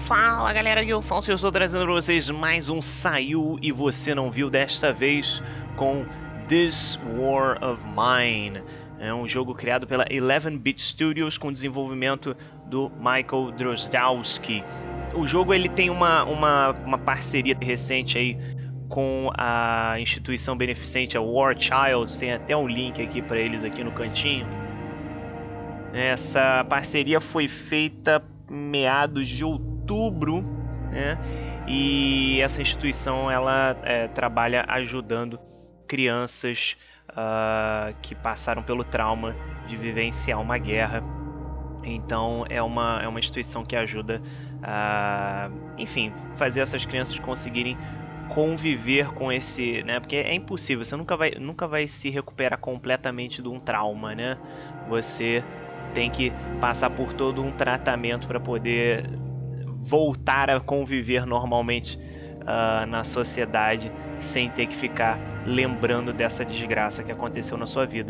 Fala galera, eu sou o Salso, eu estou trazendo para vocês mais um Saiu e Você Não Viu, desta vez com This War of Mine. É um jogo criado pela 11-Bit Studios com desenvolvimento do Michael Drozdowski. O jogo ele tem uma parceria recente aí com a instituição beneficente, a War Child. Tem até um link aqui para eles aqui no cantinho. Essa parceria foi feita meados de outubro, né? E essa instituição ela trabalha ajudando crianças que passaram pelo trauma de vivenciar uma guerra. Então é uma instituição que ajuda a, enfim, fazer essas crianças conseguirem conviver com esse, né? Porque é impossível, você nunca vai se recuperar completamente de um trauma, né? Você tem que passar por todo um tratamento para poder voltar a conviver normalmente na sociedade sem ter que ficar lembrando dessa desgraça que aconteceu na sua vida.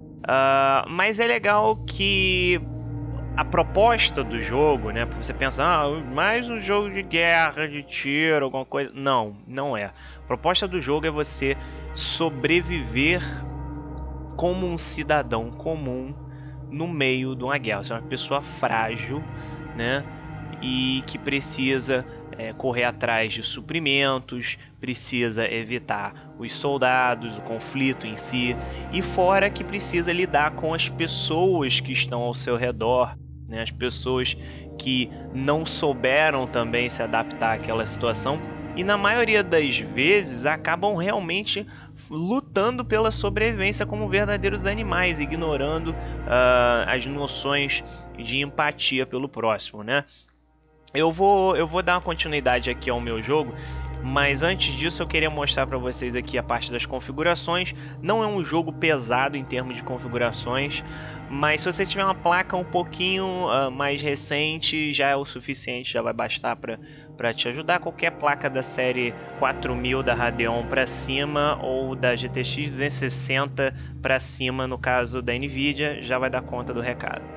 Mas é legal que a proposta do jogo, né? Porque você pensa, mais um jogo de guerra, de tiro, alguma coisa. Não é. A proposta do jogo é você sobreviver como um cidadão comum no meio de uma guerra. Você é uma pessoa frágil, né? E que precisa correr atrás de suprimentos, precisa evitar os soldados, o conflito em si, e fora que precisa lidar com as pessoas que estão ao seu redor, né? As pessoas que não souberam também se adaptar àquela situação e na maioria das vezes acabam realmente lutando pela sobrevivência como verdadeiros animais, ignorando as noções de empatia pelo próximo, né? Eu vou dar uma continuidade aqui ao meu jogo, mas antes disso eu queria mostrar para vocês aqui a parte das configurações. Não é um jogo pesado em termos de configurações, mas se você tiver uma placa um pouquinho mais recente, já é o suficiente, já vai bastar para te ajudar. Qualquer placa da série 4000 da Radeon para cima ou da GTX 260 para cima, no caso da Nvidia, já vai dar conta do recado.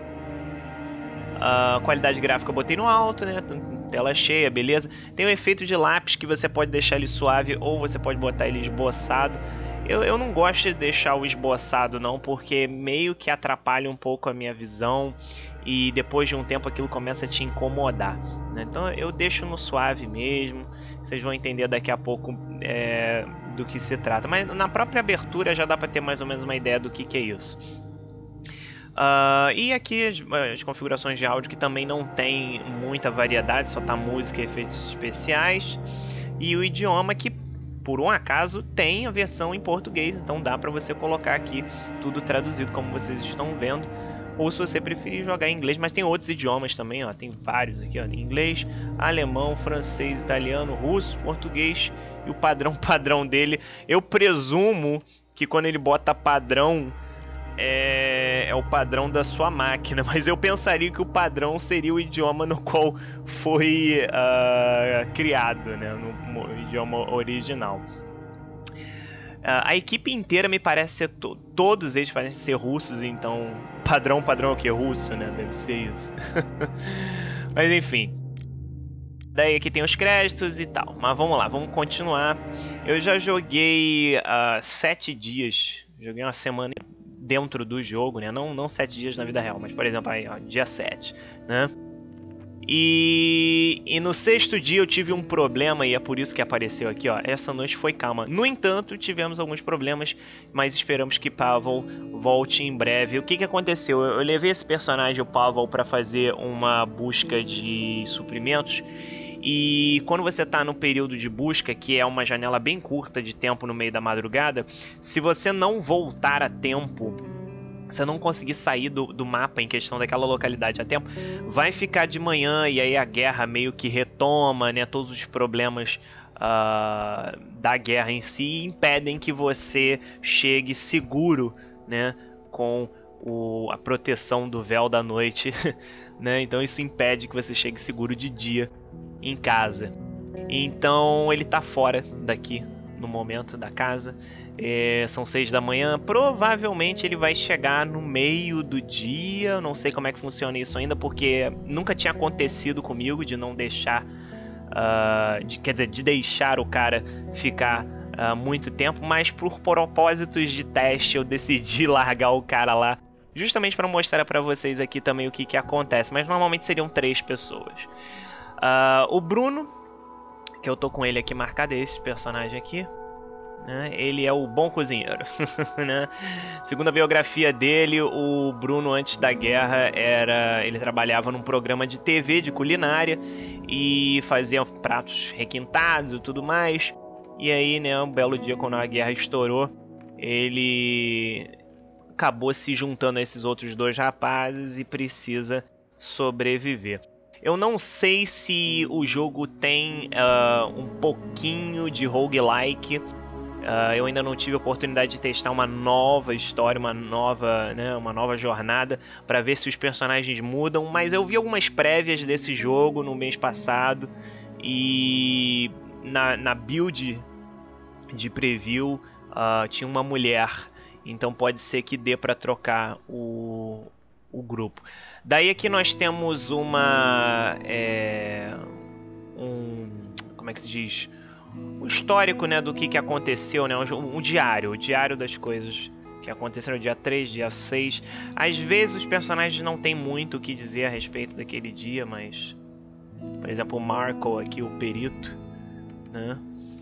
A qualidade gráfica eu botei no alto, né? Tela cheia, beleza. Tem um efeito de lápis que você pode deixar ele suave ou você pode botar ele esboçado. Eu não gosto de deixar o esboçado não, porque meio que atrapalha um pouco a minha visão e depois de um tempo aquilo começa a te incomodar, né? Então eu deixo no suave mesmo. Vocês vão entender daqui a pouco do que se trata. Mas na própria abertura já dá para ter mais ou menos uma ideia do que é isso. E aqui as configurações de áudio que também não tem muita variedade, só tá música e efeitos especiais. E o idioma que por um acaso tem a versão em português, então dá para você colocar aqui tudo traduzido como vocês estão vendo. Ou se você preferir jogar em inglês, mas tem outros idiomas também, ó, tem vários aqui, ó, inglês, alemão, francês, italiano, russo, português e o padrão dele. Eu presumo que quando ele bota padrão é o padrão da sua máquina, mas eu pensaria que o padrão seria o idioma no qual foi criado, né, no idioma original. A equipe inteira me parece ser todos eles parecem ser russos, então padrão é o que? Russo, né? Deve ser isso. Mas enfim. Daí aqui tem os créditos e tal. Mas vamos lá, vamos continuar. Eu já joguei 7 dias. Joguei uma semana dentro do jogo, né? Não 7 dias na vida real, mas por exemplo aí, ó, dia 7, né? E no 6º dia eu tive um problema e é por isso que apareceu aqui, ó. Essa noite foi calma. No entanto, tivemos alguns problemas, mas esperamos que Pavel volte em breve. O que aconteceu? Eu levei esse personagem, o Pavel, para fazer uma busca de suprimentos. E quando você está no período de busca, que é uma janela bem curta de tempo no meio da madrugada, se você não voltar a tempo, você não conseguir sair do mapa em questão daquela localidade a tempo, vai ficar de manhã e aí a guerra meio que retoma, né? Todos os problemas da guerra em si impedem que você chegue seguro, né? Com a proteção do véu da noite, né? Então isso impede que você chegue seguro de dia em casa. Então ele tá fora daqui, no momento da casa. São 6 da manhã. Provavelmente ele vai chegar no meio do dia. Eu não sei como é que funciona isso ainda, porque nunca tinha acontecido comigo de não deixar... quer dizer, de deixar o cara ficar muito tempo. Mas por propósitos de teste eu decidi largar o cara lá, justamente para mostrar para vocês aqui também o que acontece. Mas normalmente seriam 3 pessoas. O Bruno, que eu tô com ele aqui marcado, esse personagem aqui, né? Ele é o bom cozinheiro. Né? Segundo a biografia dele, o Bruno antes da guerra ele trabalhava num programa de TV de culinária e fazia pratos requintados e tudo mais. E aí, né, um belo dia, quando a guerra estourou, ele acabou se juntando a esses outros 2 rapazes e precisa sobreviver. Eu não sei se o jogo tem um pouquinho de roguelike. Eu ainda não tive a oportunidade de testar uma nova história, uma nova jornada, para ver se os personagens mudam. Mas eu vi algumas prévias desse jogo no mês passado. E na build de preview tinha uma mulher. Então pode ser que dê para trocar o grupo. Daí aqui nós temos como é que se diz? Um histórico, né, do que aconteceu, né? O diário das coisas que aconteceram no dia 3, dia 6. Às vezes os personagens não tem muito o que dizer a respeito daquele dia, mas... Por exemplo, o Marco aqui, o perito, né?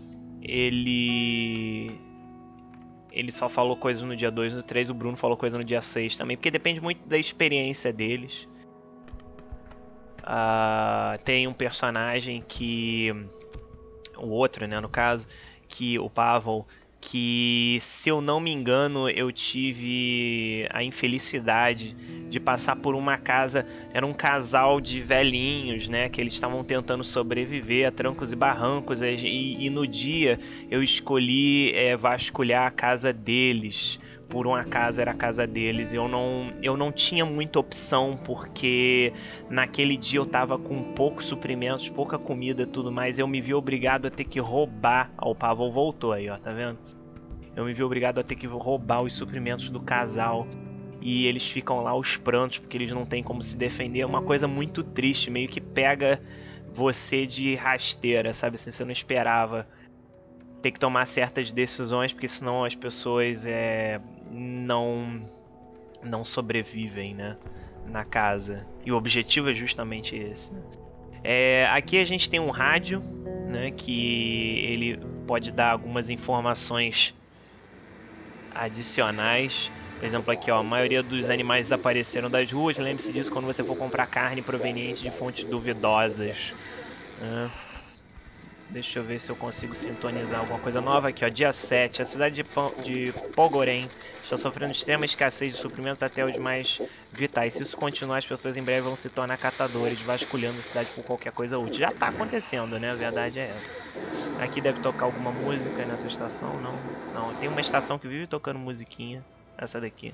Ele só falou coisas no dia 2, no 3, o Bruno falou coisa no dia 6 também, porque depende muito da experiência deles. Tem um personagem que... O outro, né, no caso, que o Pavel, que, se eu não me engano, eu tive a infelicidade de passar por uma casa, era um casal de velhinhos, né, que eles estavam tentando sobreviver a trancos e barrancos, e no dia eu escolhi vasculhar a casa deles. Por um acaso era a casa deles. Eu não tinha muita opção, porque naquele dia eu tava com poucos suprimentos, pouca comida e tudo mais. Eu me vi obrigado a ter que roubar. O Pavel voltou aí, ó, tá vendo? Eu me vi obrigado a ter que roubar os suprimentos do casal. E eles ficam lá aos prantos, porque eles não têm como se defender. É uma coisa muito triste, meio que pega você de rasteira, sabe? Assim, você não esperava ter que tomar certas decisões, porque senão as pessoas não sobrevivem, né, na casa. E o objetivo é justamente esse, né? Aqui a gente tem um rádio, né, que ele pode dar algumas informações adicionais. Por exemplo, aqui, ó, a maioria dos animais desapareceram das ruas. Lembre-se disso quando você for comprar carne proveniente de fontes duvidosas, né? Deixa eu ver se eu consigo sintonizar alguma coisa nova aqui, ó. Dia 7, a cidade de Pogorem está sofrendo extrema escassez de suprimentos até os mais vitais. Se isso continuar, as pessoas em breve vão se tornar catadores, vasculhando a cidade por qualquer coisa útil. Já está acontecendo, né? A verdade é essa. Aqui deve tocar alguma música nessa estação. Não, tem uma estação que vive tocando musiquinha. Essa daqui.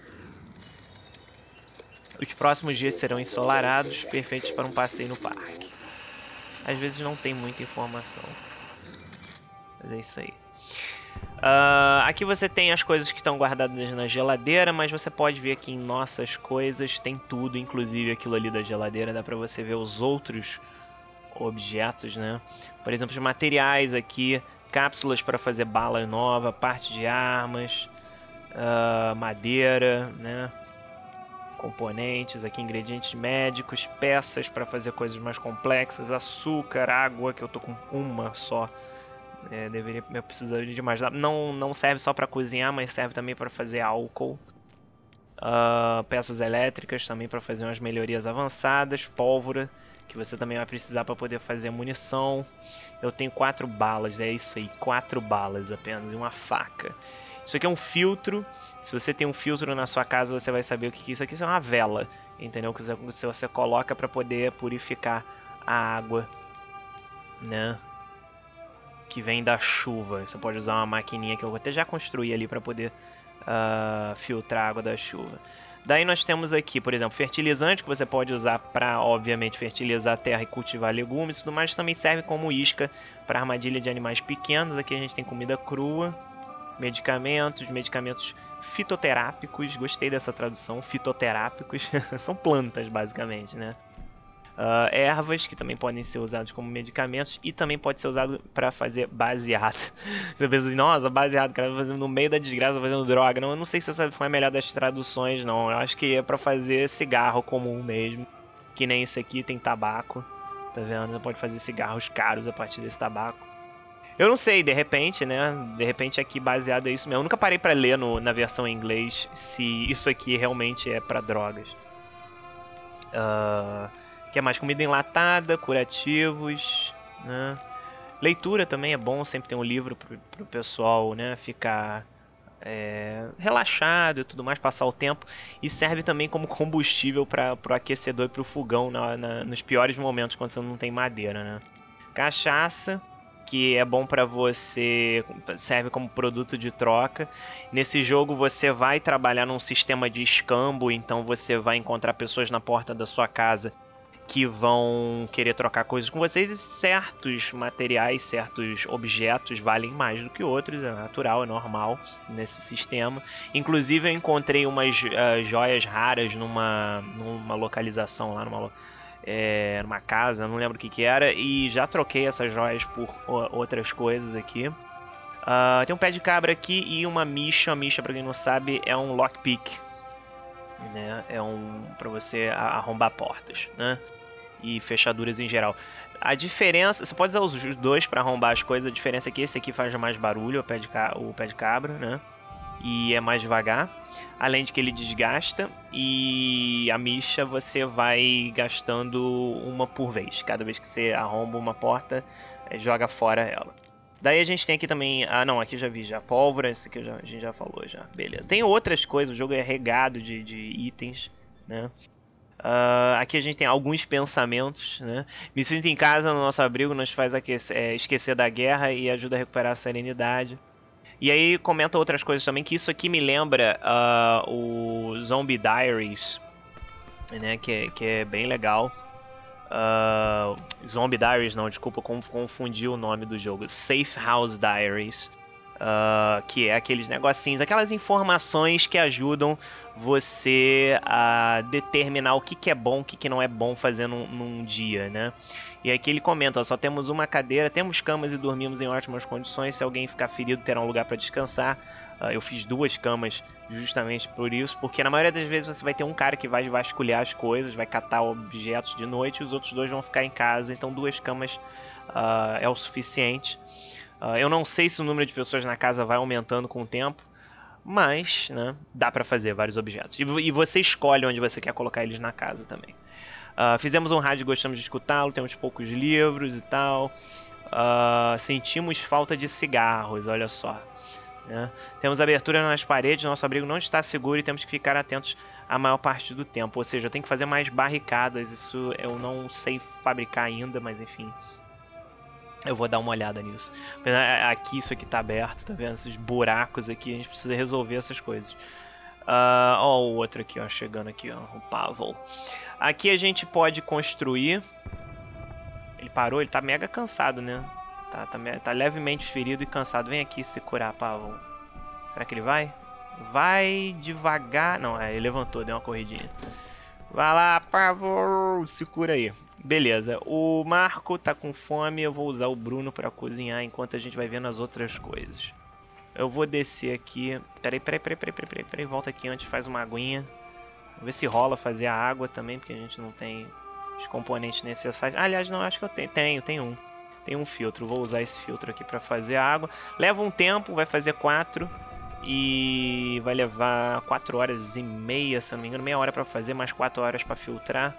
Os próximos dias serão ensolarados, perfeitos para um passeio no parque. Às vezes não tem muita informação, mas é isso aí. Aqui você tem as coisas que estão guardadas na geladeira, mas você pode ver aqui em nossas coisas tem tudo, inclusive aquilo ali da geladeira. Dá pra você ver os outros objetos, né? Por exemplo, os materiais aqui, cápsulas para fazer bala nova, parte de armas, madeira, né? Componentes, aqui ingredientes médicos, peças para fazer coisas mais complexas, açúcar, água, que eu tô com uma só. Eu precisaria de mais. Não serve só para cozinhar, mas serve também para fazer álcool. Peças elétricas também para fazer umas melhorias avançadas, pólvora, que você também vai precisar para poder fazer munição. Eu tenho 4 balas, é isso aí, 4 balas apenas, e uma faca. Isso aqui é um filtro. Se você tem um filtro na sua casa, você vai saber o que é isso aqui. Isso é uma vela, entendeu? Que você coloca para poder purificar a água, né? que vem da chuva. Você pode usar uma maquininha que eu até já construí ali para poder filtrar a água da chuva. Daí nós temos aqui, por exemplo, fertilizante que você pode usar para, obviamente, fertilizar a terra e cultivar legumes e tudo mais. Também serve como isca para armadilha de animais pequenos. Aqui a gente tem comida crua, medicamentos fitoterápicos. Gostei dessa tradução, fitoterápicos. São plantas, basicamente, né? Ervas, que também podem ser usadas como medicamentos, e também pode ser usado para fazer baseado. Você pensa assim, nossa, baseado, cara, fazendo no meio da desgraça, fazendo droga. Não, eu não sei se essa foi a melhor das traduções, não. Eu acho que é para fazer cigarro comum mesmo. Que nem esse aqui, tem tabaco. Tá vendo? Você pode fazer cigarros caros a partir desse tabaco. Eu não sei, de repente, né? De repente aqui baseado é isso mesmo. Eu nunca parei para ler na versão em inglês se isso aqui realmente é para drogas. Que é mais comida enlatada, curativos, né? Leitura também é bom, sempre tem um livro pro pessoal, né, ficar relaxado e tudo mais, passar o tempo. E serve também como combustível para pro aquecedor e pro fogão nos piores momentos, quando você não tem madeira, né? Cachaça, que é bom para você, serve como produto de troca. Nesse jogo você vai trabalhar num sistema de escambo, então você vai encontrar pessoas na porta da sua casa que vão querer trocar coisas com vocês, e certos materiais, certos objetos valem mais do que outros, é natural, é normal nesse sistema. Inclusive eu encontrei umas joias raras numa localização lá, numa casa, não lembro o que era, e já troquei essas joias por outras coisas aqui. Tem um pé de cabra aqui e uma micha. A micha, pra quem não sabe, é um lockpick, né? É para você arrombar portas, né? E fechaduras em geral. A diferença, você pode usar os dois para arrombar as coisas. A diferença é que esse aqui faz mais barulho, o pé de cabra, né? E é mais devagar. Além de que ele desgasta. E a micha você vai gastando uma por vez. Cada vez que você arromba uma porta, joga fora ela. Daí a gente tem aqui também... Ah, não, aqui já vi já. Pólvora, esse aqui a gente já falou já. Beleza. Tem outras coisas, o jogo é regado de itens, né? Aqui a gente tem alguns pensamentos, né? Me sinto em casa no nosso abrigo, nos faz esquecer da guerra e ajuda a recuperar a serenidade. E aí comenta outras coisas também, que isso aqui me lembra o Zombie Diaries, né? Que é bem legal. Zombie Diaries, não, desculpa, confundi o nome do jogo. Safe House Diaries. Que é aqueles negocinhos, aquelas informações que ajudam você a determinar o que é bom, o que não é bom fazer num dia, né? E aqui ele comenta, ó, só temos uma cadeira, temos camas e dormimos em ótimas condições. Se alguém ficar ferido, terá um lugar para descansar. Eu fiz 2 camas justamente por isso, porque na maioria das vezes você vai ter um cara que vai vasculhar as coisas, vai catar objetos de noite, e os outros 2 vão ficar em casa. Então 2 camas é o suficiente. Eu não sei se o número de pessoas na casa vai aumentando com o tempo, mas, né, dá pra fazer vários objetos. E você escolhe onde você quer colocar eles na casa também. Fizemos um rádio e gostamos de escutá-lo, temos poucos livros e tal. Sentimos falta de cigarros, olha só. Né? Temos abertura nas paredes, nosso abrigo não está seguro e temos que ficar atentos a maior parte do tempo. Ou seja, eu tenho que fazer mais barricadas, isso eu não sei fabricar ainda, mas enfim... Eu vou dar uma olhada nisso. Aqui, isso aqui tá aberto, tá vendo? Esses buracos aqui, a gente precisa resolver essas coisas. Ó, o outro aqui, ó, chegando aqui, ó, o Pavel. Aqui a gente pode construir. Ele parou, ele tá mega cansado, né? Tá levemente ferido e cansado. Vem aqui se curar, Pavel. Será que ele vai? Vai devagar. Não, ele levantou, deu uma corridinha. Vai lá, Pavel, se cura aí. Beleza, o Marco tá com fome, eu vou usar o Bruno pra cozinhar enquanto a gente vai vendo as outras coisas. Eu vou descer aqui. Peraí, volta aqui antes, faz uma aguinha. Vamos ver se rola fazer a água também, porque a gente não tem os componentes necessários. Aliás, não, acho que eu tenho um. Tem um filtro, vou usar esse filtro aqui pra fazer a água. Leva um tempo, vai fazer 4. E vai levar 4 horas e meia, se eu não me engano. Meia hora pra fazer, mais 4 horas pra filtrar.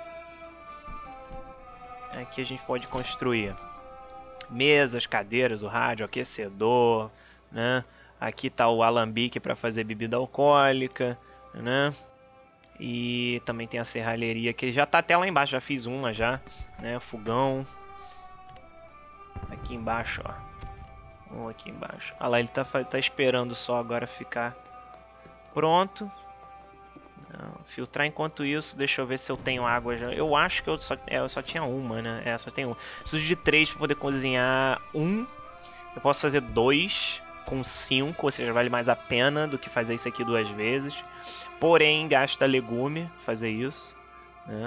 Aqui a gente pode construir mesas, cadeiras, o rádio, aquecedor, né? Aqui tá o alambique para fazer bebida alcoólica, né? E também tem a serralheria que já tá até lá embaixo, já fiz uma já, né? Fogão. Aqui embaixo, ó. Vamos aqui embaixo. Ah lá, ele tá esperando só agora ficar pronto. Não, filtrar enquanto isso, deixa eu ver se eu tenho água já. Eu acho que eu só tinha uma, né? Só tem uma. Preciso de 3 para poder cozinhar um. Eu posso fazer 2 com 5, ou seja, vale mais a pena do que fazer isso aqui 2 vezes. Porém, gasta legume fazer isso, né?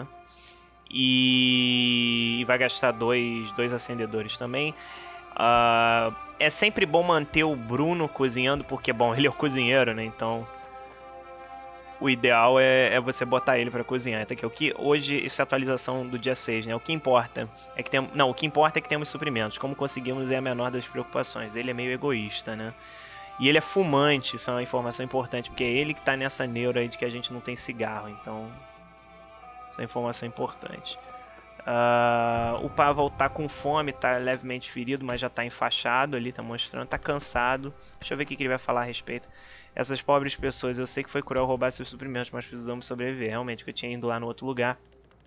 E vai gastar dois acendedores também. É sempre bom manter o Bruno cozinhando, porque, bom, ele é o cozinheiro, né? Então, o ideal é você botar ele pra cozinhar. Até que o que hoje, isso é a atualização do dia 6, né? O que importa é que o que importa é que temos suprimentos. Como conseguimos é a menor das preocupações. Ele é meio egoísta, né? E ele é fumante, isso é uma informação importante, porque é ele que tá nessa neura aí de que a gente não tem cigarro, então essa é uma informação importante. O Pavel tá com fome, tá levemente ferido, mas já tá enfaixado ali, tá mostrando, tá cansado. Deixa eu ver o que ele vai falar a respeito. Essas pobres pessoas, eu sei que foi cruel roubar seus suprimentos, mas precisamos sobreviver. Realmente, que eu tinha ido lá no outro lugar,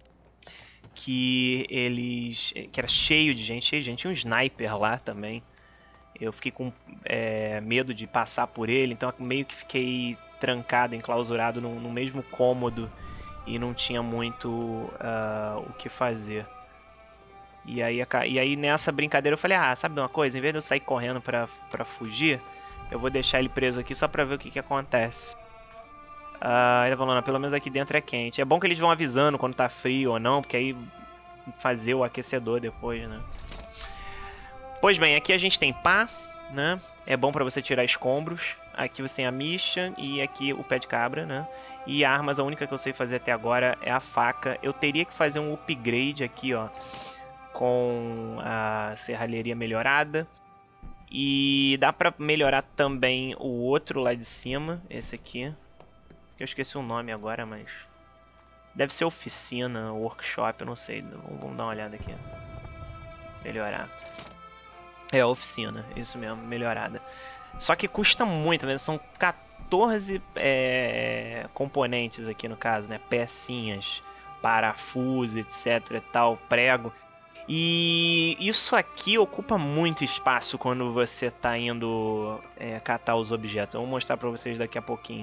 que era cheio de gente, tinha um sniper lá também. Eu fiquei com medo de passar por ele, então meio que fiquei trancado, enclausurado no mesmo cômodo e não tinha muito o que fazer. E aí nessa brincadeira eu falei, sabe de uma coisa? Em vez de eu sair correndo pra fugir, eu vou deixar ele preso aqui só pra ver o que acontece. Ele falou, não, pelo menos aqui dentro é quente. É bom que eles vão avisando quando tá frio ou não, porque aí fazer o aquecedor depois, né? Pois bem, aqui a gente tem pá, né? É bom pra você tirar escombros. Aqui você tem a micha e aqui o pé de cabra, né? E armas, a única que eu sei fazer até agora é a faca. Eu teria que fazer um upgrade aqui, ó, com a serralheria melhorada. E dá pra melhorar também o outro lá de cima, esse aqui. Eu esqueci o nome agora, mas deve ser oficina, workshop, eu não sei. Vamos dar uma olhada aqui. Melhorar. É, oficina, isso mesmo, melhorada. Só que custa muito, né? São 14 componentes aqui no caso, né? Pecinhas, parafuso, etc e tal, prego. E isso aqui ocupa muito espaço quando você está indo catar os objetos. Eu vou mostrar para vocês daqui a pouquinho.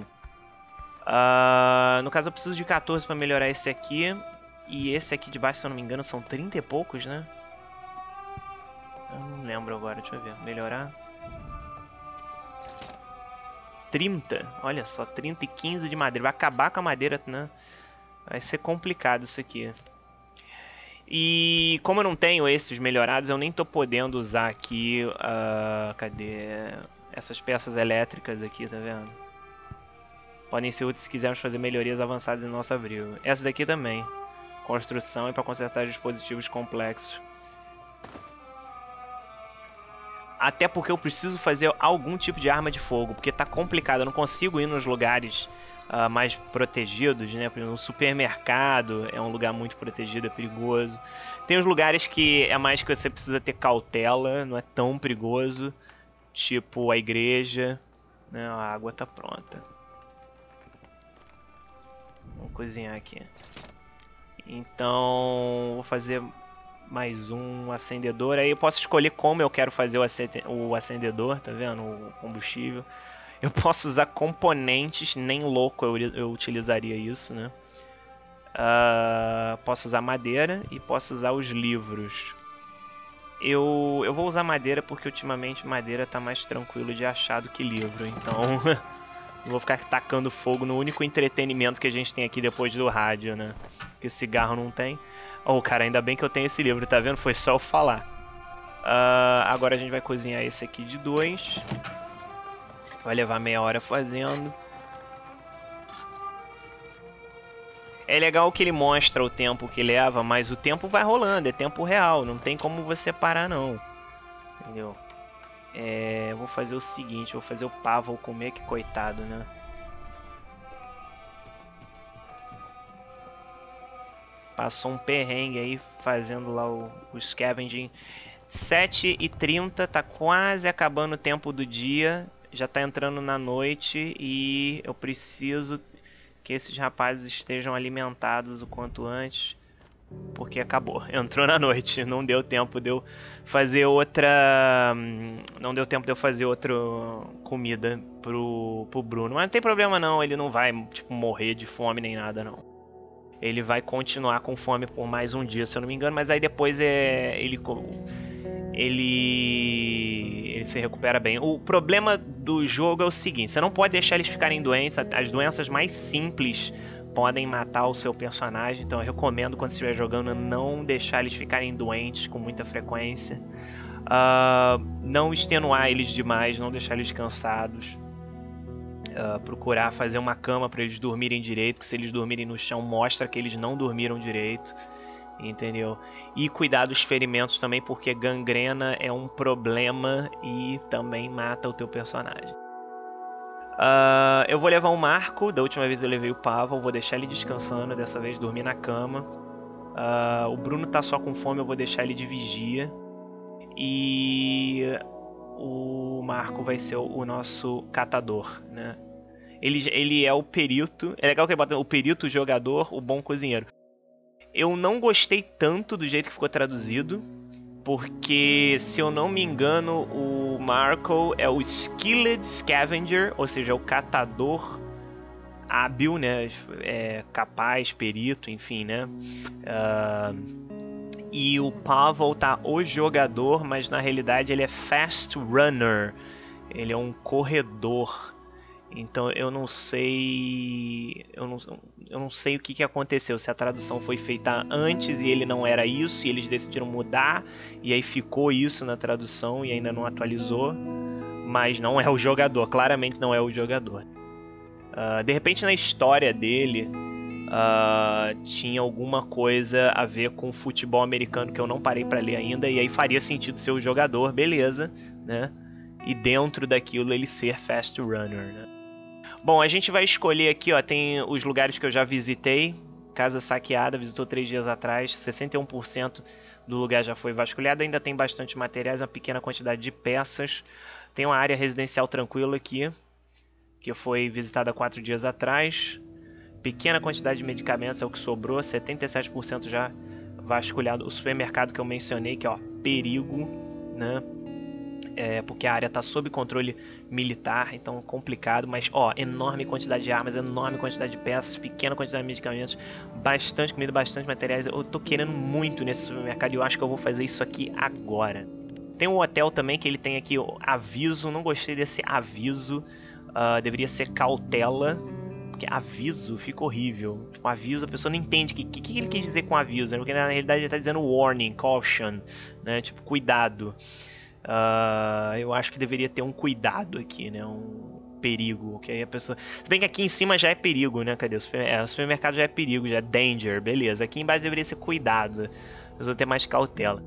No caso eu preciso de 14 para melhorar esse aqui. E esse aqui de baixo, se eu não me engano, são 30 e poucos, né? Eu não lembro agora, deixa eu ver. Melhorar. 30, olha só, 30 e 15 de madeira. Vai acabar com a madeira, né? Vai ser complicado isso aqui. E como eu não tenho esses melhorados, eu nem tô podendo usar aqui, cadê? Essas peças elétricas aqui, tá vendo? Podem ser úteis se quisermos fazer melhorias avançadas em nosso abrigo. Essa daqui também. Construção e para consertar dispositivos complexos. Até porque eu preciso fazer algum tipo de arma de fogo, porque tá complicado, eu não consigo ir nos lugares mais protegidos, né? Por exemplo, no supermercado é um lugar muito protegido, é perigoso. Tem os lugares que é mais que você precisa ter cautela, não é tão perigoso, tipo a igreja, né? A água tá pronta. Vamos cozinhar aqui. Então, vou fazer mais um acendedor. Aí eu posso escolher como eu quero fazer o acendedor, tá vendo? O combustível. Eu posso usar componentes, nem louco eu utilizaria isso, né? Posso usar madeira e posso usar os livros. Eu vou usar madeira porque ultimamente madeira tá mais tranquilo de achar do que livro, então não vou ficar tacando fogo no único entretenimento que a gente tem aqui depois do rádio, né? Que cigarro não tem. Oh, cara, ainda bem que eu tenho esse livro, tá vendo? Foi só eu falar. Agora a gente vai cozinhar esse aqui de 2. Vai levar meia hora fazendo. É legal que ele mostra o tempo que leva, mas o tempo vai rolando, é tempo real, não tem como você parar não. Entendeu? Eu vou fazer o seguinte, vou fazer o Pavel comer, que coitado, né? Passou um perrengue aí fazendo lá o scavenging. 7h30, tá quase acabando o tempo do dia. Já tá entrando na noite e eu preciso que esses rapazes estejam alimentados o quanto antes. Porque acabou. Entrou na noite. Não deu tempo de eu fazer outra... Não deu tempo de eu fazer outra comida pro Bruno. Mas não tem problema não. Ele não vai, tipo, morrer de fome nem nada, não. Ele vai continuar com fome por mais um dia, se eu não me engano. Mas aí depois ele se recupera bem. O problema do jogo é o seguinte. Você não pode deixar eles ficarem doentes. As doenças mais simples podem matar o seu personagem, então eu recomendo quando estiver jogando não deixar eles ficarem doentes com muita frequência, não extenuar eles demais, não deixar eles cansados, procurar fazer uma cama para eles dormirem direito, porque se eles dormirem no chão mostra que eles não dormiram direito, entendeu? E cuidar dos ferimentos também, porque gangrena é um problema e também mata o teu personagem. Eu vou levar o Marco. Da última vez eu levei o Pavel. Vou deixar ele descansando. Dessa vez dormir na cama. O Bruno tá só com fome. Eu vou deixar ele de vigia. E o Marco vai ser o nosso catador, né? Ele é o perito. É legal que ele bota o perito, o jogador, o bom cozinheiro. Eu não gostei tanto do jeito que ficou traduzido, porque, se eu não me engano, o Marco é o Skilled Scavenger, ou seja, o catador hábil, né? Capaz, perito, enfim, né? E o Pavel tá o jogador, mas na realidade ele é Fast Runner. Ele é um corredor. Então eu não sei o que aconteceu, se a tradução foi feita antes e ele não era isso e eles decidiram mudar e aí ficou isso na tradução e ainda não atualizou, mas não é o jogador, claramente não é o jogador. De repente na história dele tinha alguma coisa a ver com futebol americano que eu não parei para ler ainda, e aí faria sentido ser o jogador, beleza, né? E dentro daquilo ele ser Fast Runner, né? Bom, a gente vai escolher aqui, ó, tem os lugares que eu já visitei. Casa Saqueada, visitou 3 dias atrás, 61% do lugar já foi vasculhado. Ainda tem bastante materiais, uma pequena quantidade de peças. Tem uma área residencial tranquila aqui, que foi visitada 4 dias atrás. Pequena quantidade de medicamentos é o que sobrou, 77% já vasculhado. O supermercado que eu mencionei, que é, ó, perigo, né? Porque a área está sob controle militar, então complicado, mas ó, enorme quantidade de armas, enorme quantidade de peças, pequena quantidade de medicamentos, bastante comida, bastante materiais. Eu tô querendo muito nesse supermercado e eu acho que eu vou fazer isso aqui agora. Tem um hotel também que ele tem aqui aviso, não gostei desse aviso, deveria ser cautela, porque aviso fica horrível. Tipo, aviso, a pessoa não entende o que ele quis dizer com aviso, né? Porque na realidade ele está dizendo warning, caution, né? Tipo, cuidado. Eu acho que deveria ter um cuidado aqui, né? Um perigo, que aí a pessoa... Se bem que aqui em cima já é perigo, né? Cadê? O supermercado já é perigo, já é danger, beleza. Aqui embaixo deveria ser cuidado. A pessoa ter mais cautela.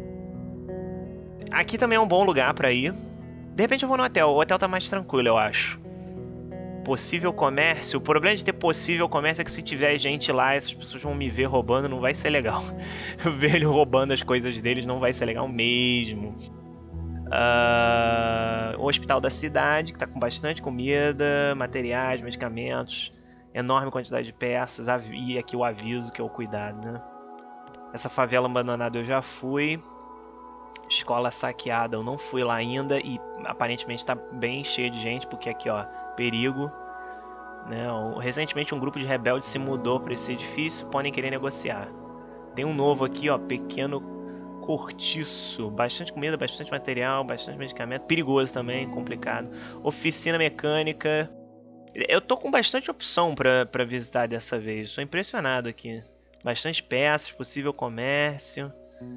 Aqui também é um bom lugar pra ir. De repente eu vou no hotel. O hotel tá mais tranquilo, eu acho. Possível comércio. O problema de ter possível comércio é que se tiver gente lá, essas pessoas vão me ver roubando, não vai ser legal. Ver ele roubando as coisas deles não vai ser legal mesmo. O hospital da cidade, que tá com bastante comida, materiais, medicamentos, enorme quantidade de peças, e aqui o aviso, que é o cuidado, né? Essa favela abandonada eu já fui. Escola saqueada eu não fui lá ainda, e aparentemente tá bem cheio de gente, porque aqui, ó, perigo, né? Recentemente um grupo de rebeldes se mudou para esse edifício, podem querer negociar. Tem um novo aqui, ó, pequeno cortiço, bastante comida, bastante material, bastante medicamento, perigoso também, complicado. Oficina mecânica. Eu tô com bastante opção pra visitar dessa vez, estou impressionado aqui. Bastante peças, possível comércio.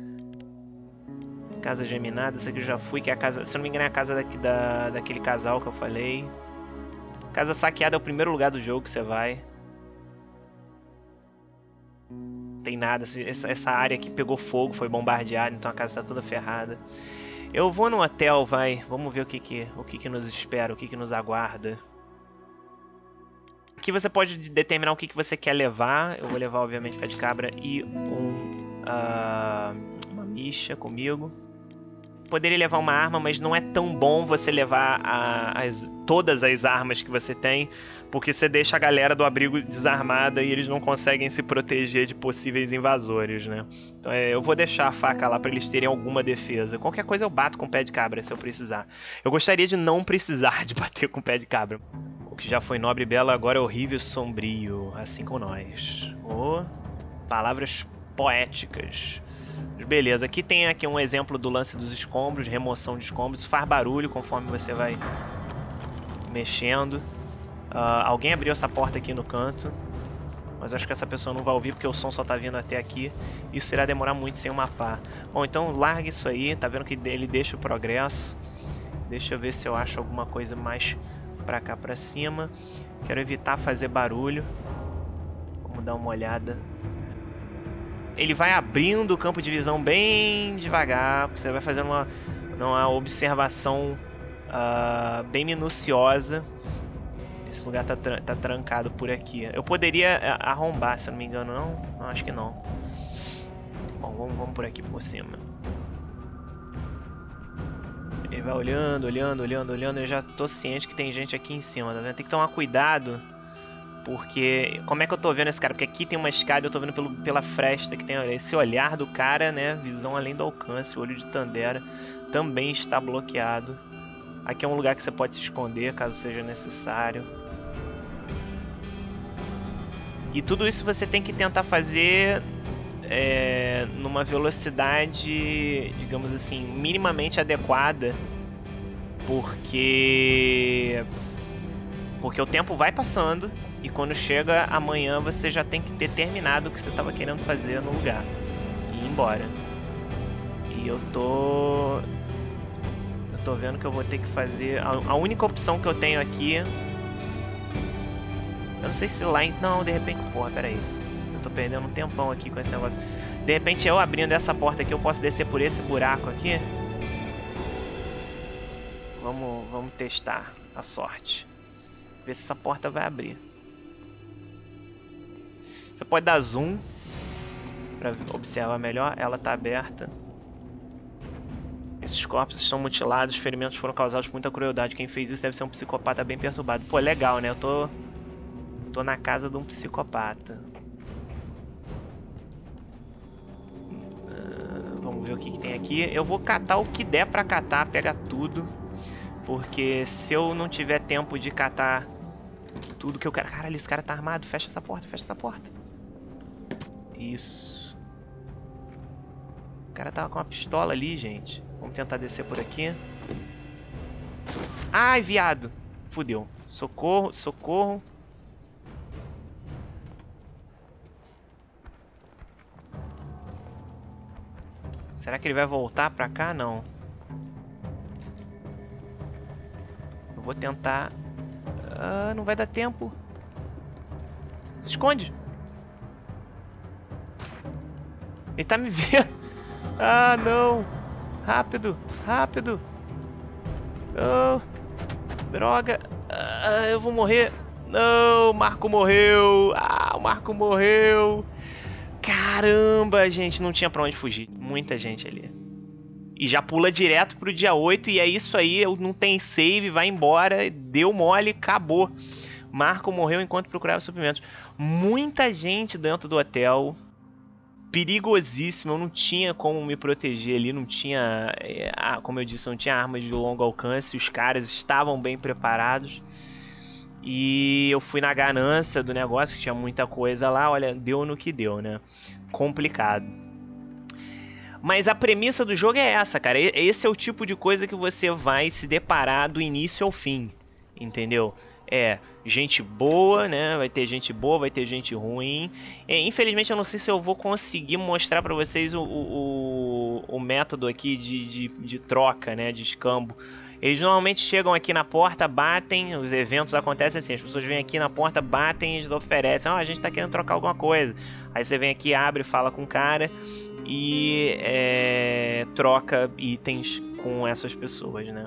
Casa geminada, essa aqui eu já fui, que é a casa, se eu não me engano é a casa daquele casal que eu falei. Casa saqueada é o primeiro lugar do jogo que você vai. Tem nada, essa área aqui pegou fogo, foi bombardeada, então a casa está toda ferrada. Eu vou no hotel, vai, vamos ver o que nos espera, o que nos aguarda. Aqui você pode determinar o que você quer levar. Eu vou levar, obviamente, pé de cabra e uma micha comigo. poderia levar uma arma, mas não é tão bom você levar todas as armas que você tem, porque você deixa a galera do abrigo desarmada e eles não conseguem se proteger de possíveis invasores, né? Então eu vou deixar a faca lá pra eles terem alguma defesa. Qualquer coisa eu bato com o pé de cabra se eu precisar. Eu gostaria de não precisar de bater com o pé de cabra. O que já foi nobre e belo agora é horrível e sombrio, assim como nós. Oh, palavras poéticas. Beleza, aqui tem um exemplo do lance dos escombros, remoção de escombros. Faz barulho conforme você vai mexendo. Alguém abriu essa porta aqui no canto, mas acho que essa pessoa não vai ouvir porque o som só tá vindo até aqui. Isso irá demorar muito sem o mapar. Bom, então larga isso aí, tá vendo que ele deixa o progresso. Deixa eu ver se eu acho alguma coisa mais pra cá pra cima. Quero evitar fazer barulho. Vamos dar uma olhada. Ele vai abrindo o campo de visão bem devagar. Você vai fazendo uma observação bem minuciosa. Esse lugar tá trancado por aqui. Eu poderia arrombar, se eu não me engano, não? Não, acho que não. Bom, vamos por aqui por cima. Ele vai olhando, olhando, olhando, olhando. Eu já tô ciente que tem gente aqui em cima, tá vendo? Tem que tomar cuidado. Porque, como é que eu tô vendo esse cara? Porque aqui tem uma escada e eu tô vendo pela fresta que tem esse olhar do cara, né? Visão além do alcance, o olho de Tandera também está bloqueado. Aqui é um lugar que você pode se esconder caso seja necessário. E tudo isso você tem que tentar fazer numa velocidade, digamos assim, minimamente adequada. Porque o tempo vai passando e quando chega amanhã você já tem que ter terminado o que você estava querendo fazer no lugar e ir embora. E eu tô vendo que eu vou ter que fazer a única opção que eu tenho aqui. Eu não sei se lá não, de repente, porra, pera aí. Eu tô perdendo um tempão aqui com esse negócio. De repente eu abrindo essa porta aqui eu posso descer por esse buraco aqui. Vamos testar a sorte. Ver se essa porta vai abrir. Você pode dar zoom para observar melhor. Ela está aberta. Esses corpos estão mutilados. Os ferimentos foram causados por muita crueldade. Quem fez isso deve ser um psicopata bem perturbado. Pô, legal, né? Eu tô na casa de um psicopata. Vamos ver o que tem aqui. Eu vou catar o que der pra catar. Pegar tudo. Porque se eu não tiver tempo de catar tudo que eu quero... Caralho, esse cara tá armado. Fecha essa porta, fecha essa porta. Isso. O cara tava com uma pistola ali, gente. Vamos tentar descer por aqui. Ai, viado. Fudeu. Socorro, socorro. Será que ele vai voltar pra cá? Não. Eu vou tentar... não vai dar tempo. Se esconde. Ele tá me vendo. Ah, não. Rápido, rápido. Oh, droga. Eu vou morrer. Não, o Marco morreu. O Marco morreu. Caramba, gente, não tinha pra onde fugir. Muita gente ali. E já pula direto pro dia 8 e é isso aí, não tem save, vai embora, deu mole, acabou. Marco morreu enquanto procurava suprimentos. Muita gente dentro do hotel. Perigosíssimo, eu não tinha como me proteger ali, não tinha, como eu disse, não tinha armas de longo alcance, os caras estavam bem preparados. E eu fui na ganância do negócio, que tinha muita coisa lá, olha, deu no que deu, né? Complicado. Mas a premissa do jogo é essa, cara. Esse é o tipo de coisa que você vai se deparar do início ao fim, entendeu? Gente boa, né? Vai ter gente boa, vai ter gente ruim. Infelizmente eu não sei se eu vou conseguir mostrar pra vocês o método aqui de troca, né? De escambo. Eles normalmente chegam aqui na porta, batem, os eventos acontecem assim, as pessoas vêm aqui na porta, batem e eles oferecem, a gente tá querendo trocar alguma coisa. Aí você vem aqui, abre, fala com o cara e troca itens com essas pessoas, né?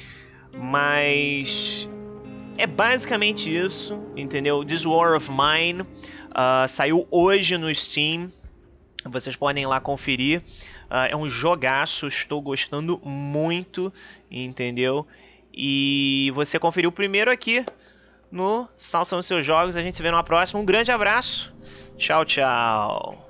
Mas é basicamente isso, entendeu? This War of Mine saiu hoje no Steam, vocês podem ir lá conferir. É um jogaço, estou gostando muito, entendeu? E você conferiu o primeiro aqui no Sal São os Seus Jogos. A gente se vê numa próxima. Um grande abraço. Tchau, tchau.